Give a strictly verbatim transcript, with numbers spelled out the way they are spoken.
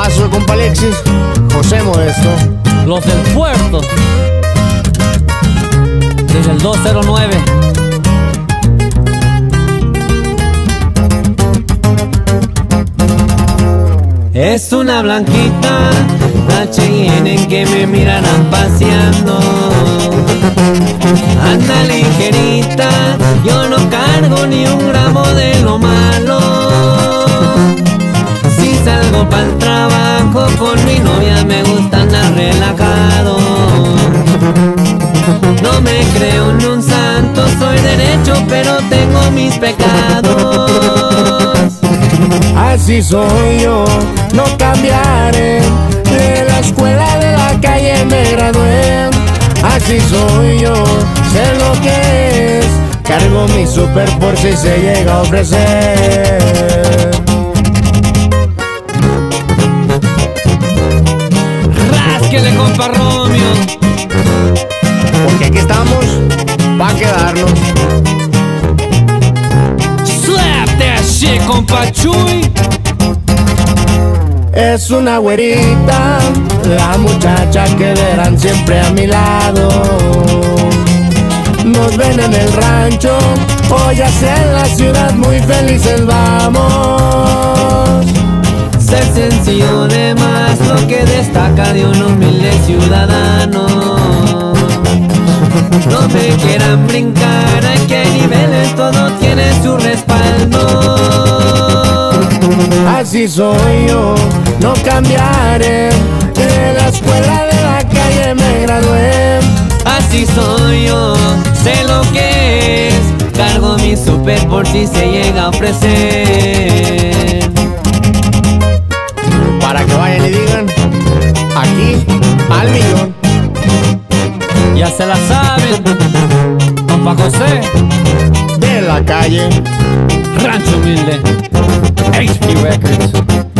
paso, compa Alexis, José Modesto. Los del puerto, desde el dos cero nueve. Es una blanquita, la Cheyenne en que me mirarán paseando. Anda ligerita, yo no cargo ni un gramo de lo malo. Si salgo pa'l trabajo con mi novia me gusta andar relajado. No me creo ni un santo, soy derecho pero tengo mis pecados. Así soy yo, no cambiaré. De la escuela de la calle me gradué. Así soy yo, sé lo que es. Cargo mi super por si se llega a ofrecer. Rásquele, compa Romeo, Porque aquí estamos, pa' quedarnos. slap that shit, compa Chuy. Es una güerita, la muchacha que verán siempre a mi lado. Nos ven en el rancho, o ya sea en la ciudad, muy felices vamos. Ser sencillo de más, lo que destaca de un humilde ciudadano. No me quieran brincar, a qué niveles todo tiene su respaldo. Así soy yo, no cambiaré. De la escuela de la calle me gradué. Así soy yo, sé lo que es. Cargo mi super por si se llega a ofrecer. Para que vayan y digan, aquí al millón. Ya se la saben, compa José, De la calle. Rancho Humilde, H P Records.